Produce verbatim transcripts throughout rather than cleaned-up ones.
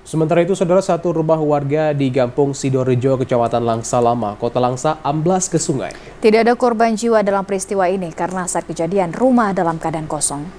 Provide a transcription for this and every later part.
Sementara itu, saudara, satu rumah warga di Gampung Sidorejo, Kecamatan Langsa Lama, Kota Langsa, amblas ke sungai. Tidak ada korban jiwa dalam peristiwa ini karena saat kejadian rumah dalam keadaan kosong.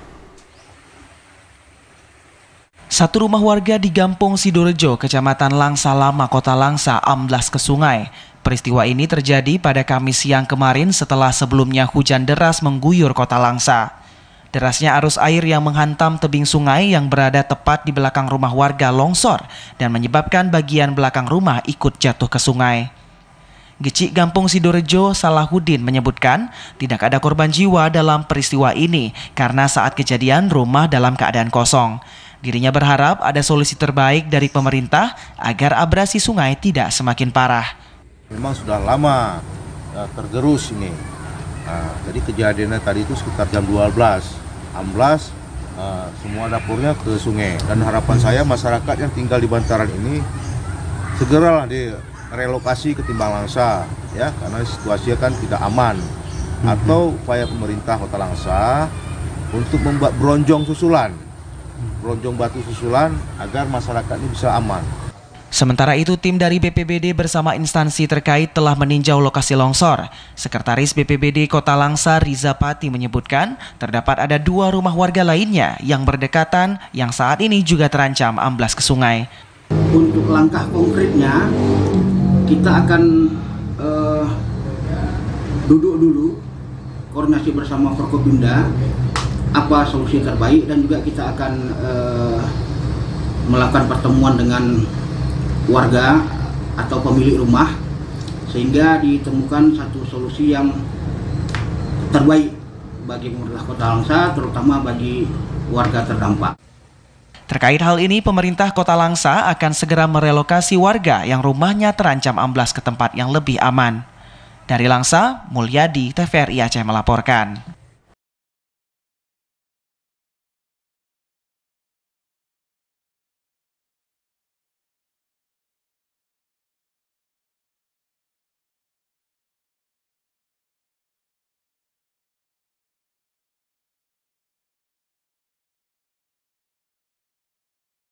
Satu rumah warga di Gampung Sidorejo, Kecamatan Langsa Lama, Kota Langsa, amblas ke sungai. Peristiwa ini terjadi pada Kamis siang kemarin setelah sebelumnya hujan deras mengguyur Kota Langsa. Derasnya arus air yang menghantam tebing sungai yang berada tepat di belakang rumah warga longsor dan menyebabkan bagian belakang rumah ikut jatuh ke sungai. Gecik Gampung Sidorejo, Salahuddin, menyebutkan tidak ada korban jiwa dalam peristiwa ini karena saat kejadian rumah dalam keadaan kosong. Dirinya berharap ada solusi terbaik dari pemerintah agar abrasi sungai tidak semakin parah. Memang sudah lama ya, tergerus ini. Nah, jadi kejadiannya tadi itu sekitar jam dua belas, amblas uh, semua dapurnya ke sungai. Dan harapan saya masyarakat yang tinggal di bantaran ini segeralah direlokasi ke Timbang Langsa, ya, karena situasinya kan tidak aman. Atau upaya pemerintah Kota Langsa untuk membuat bronjong susulan, bronjong batu susulan agar masyarakat ini bisa aman. Sementara itu, tim dari B P B D bersama instansi terkait telah meninjau lokasi longsor. Sekretaris B P B D Kota Langsa, Riza Pati, menyebutkan terdapat ada dua rumah warga lainnya yang berdekatan yang saat ini juga terancam amblas ke sungai. Untuk langkah konkretnya, kita akan uh, duduk dulu, koordinasi bersama Forkopimda, apa solusi terbaik, dan juga kita akan uh, melakukan pertemuan dengan warga atau pemilik rumah sehingga ditemukan satu solusi yang terbaik bagi pemerintah Kota Langsa, terutama bagi warga terdampak. Terkait hal ini, pemerintah Kota Langsa akan segera merelokasi warga yang rumahnya terancam amblas ke tempat yang lebih aman. Dari Langsa, Mulyadi, T V R I Aceh melaporkan.